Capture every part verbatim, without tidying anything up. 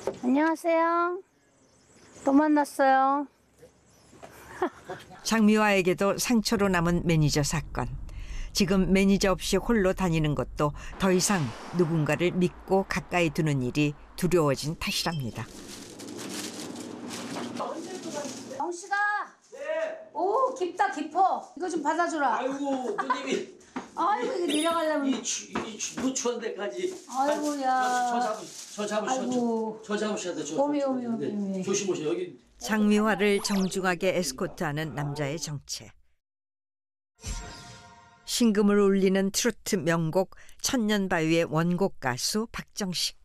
안녕하세요. 또 만났어요. 장미화에게도 상처로 남은 매니저 사건. 지금 매니저 없이 홀로 다니는 것도 더 이상 누군가를 믿고 가까이 두는 일이 두려워진 탓이랍니다. 영 씨가. 네. 오 깊다 깊어. 이거 좀 받아줘라. 아이고 누님이. 아이고 이거 내려가려면. 이, 추, 이 추, 추운 데까지. 아이고야. 저, 저 잡으, 저 잡으셔. 저, 저 잡으셔야 돼. 저, 오미 오미 오미. 조심하세요. 여기. 장미화를 정중하게 에스코트하는 남자의 정체. 신금을 울리는 트로트 명곡 천년바위의 원곡 가수 박정식.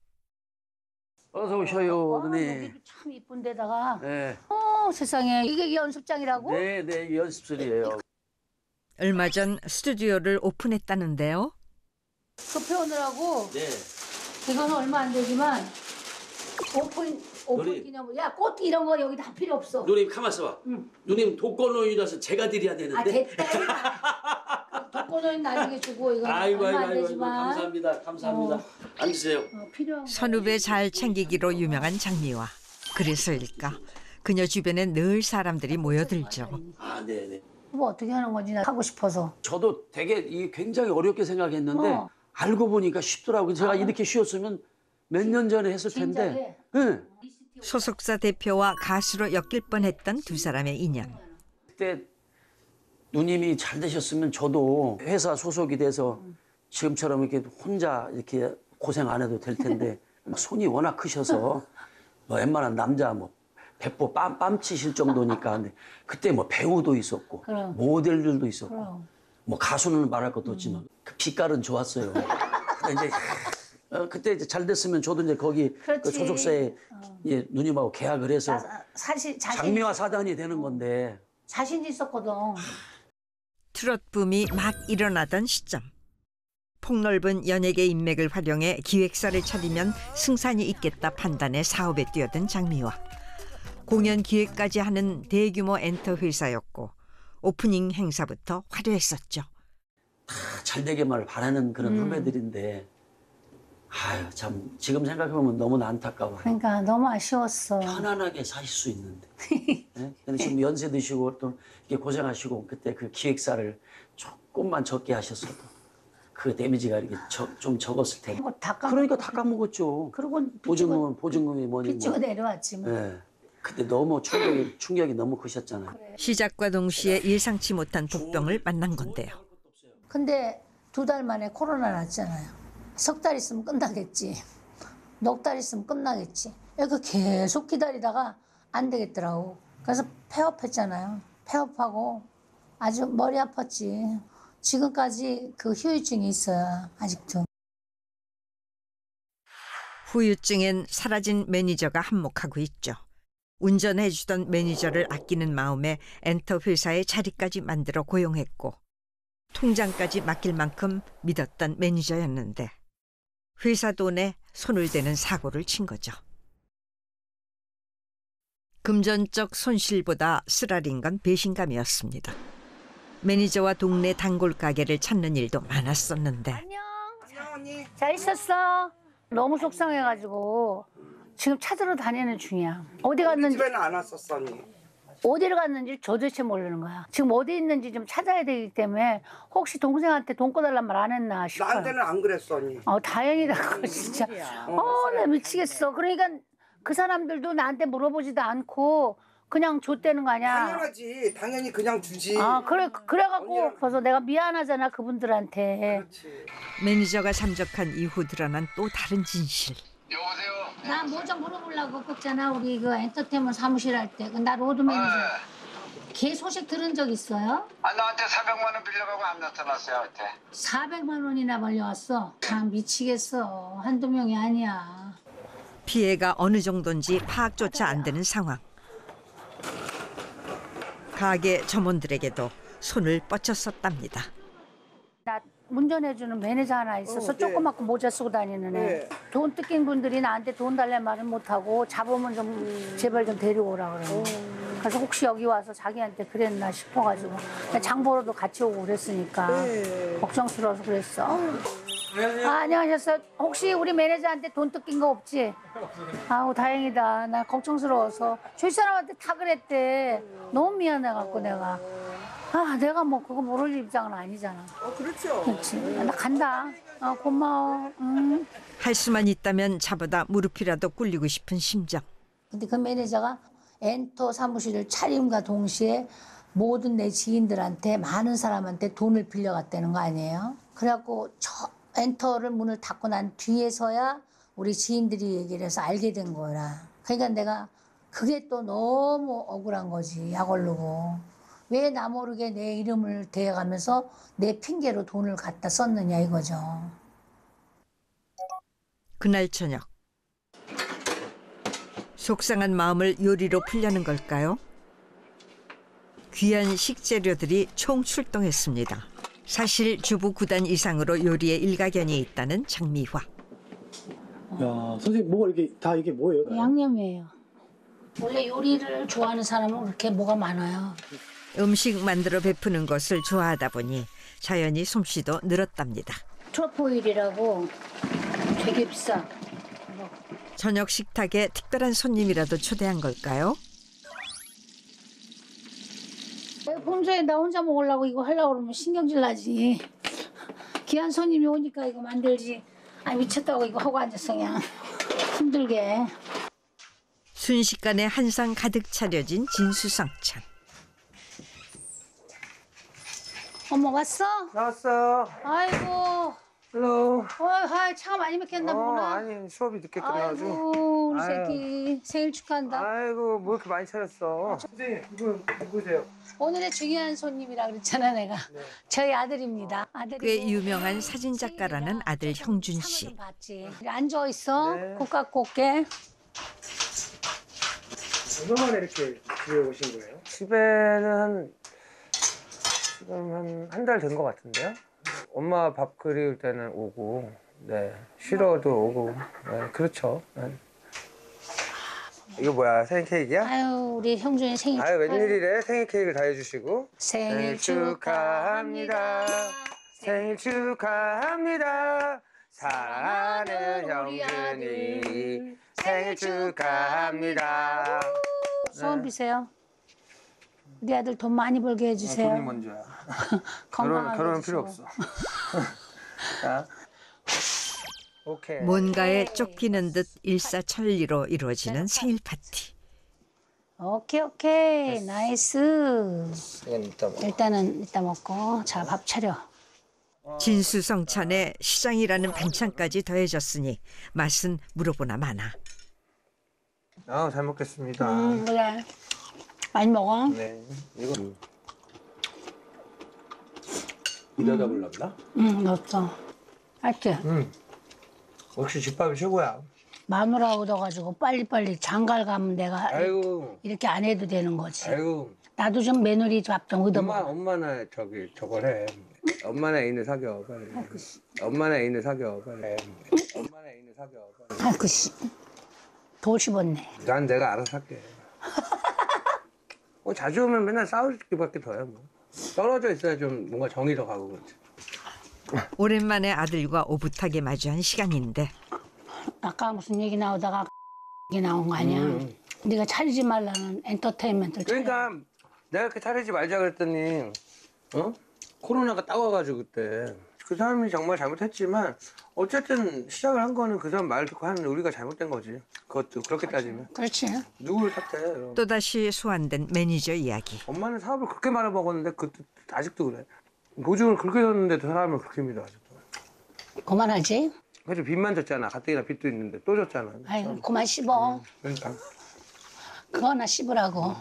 어서 오셔요, 와, 누님. 여기도 참 이쁜 데다가. 네. 어 세상에 이게 연습장이라고? 네, 네, 이게 연습실이에요. 얼마 전 스튜디오를 오픈했다는데요. 급해 오느라고. 네. 이거는 얼마 안 되지만 오픈 오픈 누님. 기념. 야 꽃 이런 거 여기 다 필요 없어. 누님 가만 있어봐. 응. 누님 독거노인이라서 제가 드려야 되는데. 아 됐다. 독거노인 나중에 주고 이거 아이고, 얼마 아이고, 안 아이고, 되지만. 감사합니다, 감사합니다. 어. 앉으세요. 어, 필요한 거. 선후배 잘 챙기기로 유명한 장미화. 그래서일까 그녀 주변엔 늘 사람들이 모여들죠. 아, 네, 네. 뭐 어떻게 하는 건지 나 하고 싶어서. 저도 되게 이 굉장히 어렵게 생각했는데 어. 알고 보니까 쉽더라고요. 제가 아. 이렇게 쉬웠으면 몇 년 전에 했을 텐데. 네. 소속사 대표와 가수로 엮일 뻔했던 두 사람의 인연. 그때 누님이 잘 되셨으면 저도 회사 소속이 돼서 지금처럼 이렇게 혼자 이렇게 고생 안 해도 될 텐데 손이 워낙 크셔서 뭐 웬만한 남자 뭐 배꼽 빰, 빰치실 정도니까. 근데 그때 뭐 배우도 있었고 그럼. 모델들도 있었고 그럼. 뭐 가수는 말할 것도 없지만 그 빛깔은 좋았어요. 근데 이제 어, 그때 이제 잘 됐으면 저도 이제 거기 그 소속사에 어. 예, 누님하고 계약을 해서 나, 사실 자신 장미화 사단이 되는 건데. 자신 있었거든. 트롯 붐이 막 일어나던 시점. 폭넓은 연예계 인맥을 활용해 기획사를 차리면 승산이 있겠다 판단해 사업에 뛰어든 장미화. 공연 기획까지 하는 대규모 엔터 회사였고 오프닝 행사부터 화려했었죠. 다 잘 되게만 바라는 그런 음. 후배들인데 아유 참 지금 생각해보면 너무나 안타까워요. 그러니까 너무 아쉬웠어. 편안하게 사실 수 있는데. 네? 근데 지금 연세 드시고 또 이렇게 고생하시고 그때 그 기획사를 조금만 적게 하셨어도 그 데미지가 이렇게 저, 좀 적었을 텐데. 그거 다 까먹- 그러니까 다 까먹었죠. 그리고 보증금은 보증금이 뭐니 빚지고 뭐. 내려왔지 뭐. 네. 그때 너무 충격이, 충격이 너무 크셨잖아요. 시작과 동시에 예상치 못한 복병을 만난 건데요. 근데 두 달 만에 코로나 났잖아요. 석 달 있으면 끝나겠지. 넉 달 있으면 끝나겠지. 이거 계속 기다리다가 안 되겠더라고. 그래서 폐업했잖아요. 폐업하고 아주 머리 아팠지. 지금까지 그 후유증이 있어요. 아직도. 후유증엔 사라진 매니저가 한몫하고 있죠. 운전해주던 매니저를 아끼는 마음에 엔터 회사에 자리까지 만들어 고용했고 통장까지 맡길 만큼 믿었던 매니저였는데 회사 돈에 손을 대는 사고를 친 거죠. 금전적 손실보다 쓰라린 건 배신감이었습니다. 매니저와 동네 단골 가게를 찾는 일도 많았었는데. 안녕. 안녕 언니. 잘 있었어. 너무 속상해가지고 지금 찾으러 다니는 중이야. 어디 갔는지. 집에는 안 왔었어 언니. 어디를 갔는지 도대체 모르는 거야. 지금 어디 있는지 좀 찾아야 되기 때문에 혹시 동생한테 돈 꺼달란 말 안 했나 싶어요. 나한테는 안 그랬어 언니. 어 다행이다 그거 진짜. 어 나 미치겠어. 그러니까 그 사람들도 나한테 물어보지도 않고 그냥 줬다는 거 아니야. 당연하지. 당연히 그냥 주지. 아 그래 그래갖고 언니랑- 그래서 내가 미안하잖아 그분들한테. 그렇지. 매니저가 잠적한 이후 드러난 또 다른 진실. 여보세요? 나 뭐 좀 물어보려고 그랬잖아 우리 그 엔터테인먼트 사무실 할 때. 나 로드 매니저. 걔 소식 들은 적 있어요? 아, 나한테 사백만 원 빌려가고 안 나타났어요, 한테. 사백만 원이나 벌려왔어. 참 미치겠어. 한두 명이 아니야. 피해가 어느 정도인지 파악조차 안 되는 상황. 가게 점원들에게도 손을 뻗쳤었답니다. 나 운전해주는 매니저 하나 있어서 어, 네. 조그맣고 모자 쓰고 다니는 애. 네. 돈 뜯긴 분들이 나한테 돈 달래 말은 못하고 잡으면 좀 제발 좀 데리고 오라 그러고. 그래서 혹시 여기 와서 자기한테 그랬나 싶어가지고 장 보러도 같이 오고 그랬으니까 네. 걱정스러워서 그랬어. 아, 안녕하셨어요. 혹시 우리 매니저한테 돈 뜯긴 거 없지? 아우, 다행이다. 나 걱정스러워서. 저 사람한테 다 그랬대. 너무 미안해갖고 내가. 아, 내가 뭐 그거 모를 입장은 아니잖아. 어, 그렇죠. 그렇지. 나 간다. 아, 고마워. 응. 할 수만 있다면 잡아다 무릎이라도 꿇리고 싶은 심정. 근데 그 매니저가 엔터 사무실을 차림과 동시에 모든 내 지인들한테 많은 사람한테 돈을 빌려갔다는 거 아니에요? 그래갖고 저 엔터를 문을 닫고 난 뒤에서야 우리 지인들이 얘기를 해서 알게 된 거라. 그러니까 내가 그게 또 너무 억울한 거지. 약 오르고. 왜 나 모르게 내 이름을 대가면서 내 핑계로 돈을 갖다 썼느냐 이거죠. 그날 저녁. 속상한 마음을 요리로 풀려는 걸까요? 귀한 식재료들이 총출동했습니다. 사실 주부 구 단 이상으로 요리에 일가견이 있다는 장미화. 야, 선생님 뭐가 이게 다 이게 뭐예요? 양념이에요. 원래 요리를 좋아하는 사람은 그렇게 뭐가 많아요. 음식 만들어 베푸는 것을 좋아하다 보니 자연히 솜씨도 늘었답니다. 트러플 오일이라고 되게 비싸. 저녁 식탁에 특별한 손님이라도 초대한 걸까요? 혼자 나 혼자 먹으려고 이거 하려고 그러면 신경질 나지. 귀한 손님이 오니까 이거 만들지. 아 미쳤다고 이거 하고 앉았어 그냥. 힘들게. 순식간에 한상 가득 차려진 진수성찬. 어머 왔어? 나왔어요. 아이고. 헬로. 어, 아, 차가 많이 막혔나 어, 보구나. 아니 수업이 늦게 끝나가지고. 아이고 우리 아유. 새끼 생일 축하한다. 아이고 뭐 이렇게 많이 차렸어. 선생님 이분 누구세요? 오늘의 중요한 손님이라 그랬잖아 내가. 저희 아들입니다. 아들이고 꽤 유명한 사진작가라는 아들 형준 씨. 상을 좀 받지. 앉아 있어. 네. 국 갖고 올게. 얼마만에 이렇게 집에 오신 거예요? 집에는 한 지금 한 한 달 된 것 같은데요. 엄마 밥 그리울 때는 오고, 네 싫어도 오고, 네 그렇죠. 네. 이거 뭐야 생일 케이크야? 아유 우리 형준이 생일 아유 축하해. 웬일이래 생일 케이크를 다 해주시고. 생일 축하합니다. 생일 축하합니다. 사랑하는 우리 형준이 생일 축하합니다. 소원 비세요. 우리 아들 돈 많이 벌게 해주세요. 돈이 먼저야. 건강하게 결혼 결혼 해주시고. 필요 없어. 자, 오케이. 뭔가에 쫓기는 듯 일사천리로 이루어지는 생일 파티. 오케이 오케이 나이스. 이건 이따 먹어. 일단은 이따 먹고 자 밥 차려. 진수성찬에 시장이라는 반찬까지 더해졌으니 맛은 물어보나 마나. 아, 잘 먹겠습니다. 음 그래. 많이 먹어. 네, 이거 일하다 볼랍니다. 응 넣었어. 알지? 음, 역시 집밥이 최고야. 마누라 얻어가지고 빨리빨리 장가를 가면 내가 아이고, 이렇게 안 해도 되는 거지. 아이고, 나도 좀 며느리 밥 좀 엄마, 얻어먹어. 엄마나 저기 저걸 해. 엄마나 애인을 사겨 빨리. 엄마나 애인을 사겨 빨리. 엄마나 애인을 사겨 빨리. 아이고 씨. 돌 씹었네. 난 내가 알아서 할게. 뭐 자주 오면 맨날 싸울 수밖에 더야 뭐. 떨어져 있어야 좀 뭔가 정이 더 가고 그렇지. 오랜만에 아들과 오붓하게 마주한 시간인데 아까 무슨 얘기 나오다가 얘기 나온 거 아니야? 음. 네가 차리지 말라는 엔터테인먼트를 차려. 그러니까 내가 이렇게 차리지 말자 그랬더니 어? 코로나가 따와가지고 그때 그 사람이 정말 잘못했지만 어쨌든 시작을 한 거는 그 사람 말 듣고 하는 우리가 잘못된 거지. 그것도 그렇게 따지면 그렇지. 누구를 탓해. 그럼. 또다시 소환된 매니저 이야기. 엄마는 사업을 그렇게 말아먹었는데 그 아직도 그래. 보증을 그렇게 줬는데도 사람을 그렇게 믿어 아직도. 그만하지. 그래서 빚만 졌잖아. 가뜩이나 빚도 있는데 또 졌잖아. 아이 그만 씹어. 그러니까. 그거나 씹으라고.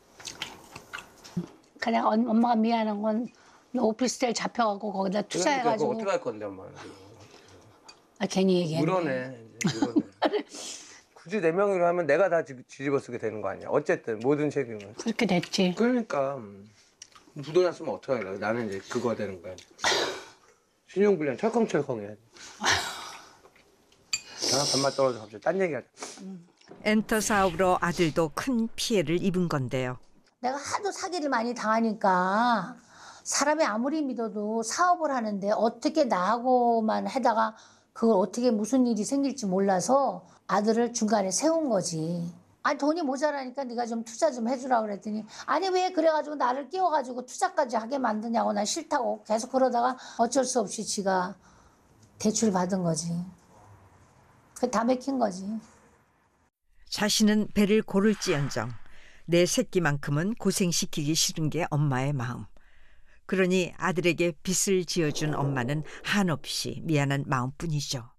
그냥 엄- 엄마가 미안한 건 오피스텔 잡혀갖고 거기다 그러니까 투자해가지고. 그거 어떻게 할 건데 엄마는. 아 괜히 얘기했네. 물어내. 이제 물어내. 굳이 네 명이로 하면 내가 다 뒤- 뒤집어 쓰게 되는 거 아니야. 어쨌든 모든 책임은. 그렇게 됐지. 그러니까 음, 묻어놨으면 어떡하려. 나는 이제 그거 되는 거야. 신용불량 철컹철컹 해야지. 아, 밥맛 떨어져 갑자기 딴 얘기하자. 엔터 사업으로 아들도 큰 피해를 입은 건데요. 내가 하도 사기를 많이 당하니까 사람이 아무리 믿어도 사업을 하는데 어떻게 나하고만 하다가 그걸 어떻게 무슨 일이 생길지 몰라서 아들을 중간에 세운 거지. 아니 돈이 모자라니까 네가 좀 투자 좀 해주라 그랬더니 아니 왜 그래가지고 나를 끼워가지고 투자까지 하게 만드냐고 나 싫다고 계속 그러다가 어쩔 수 없이 지가 대출 받은 거지. 그게 다 맥힌 거지. 자신은 배를 고를지언정 내 새끼만큼은 고생시키기 싫은 게 엄마의 마음. 그러니 아들에게 빚을 지어준 엄마는 한없이 미안한 마음뿐이죠.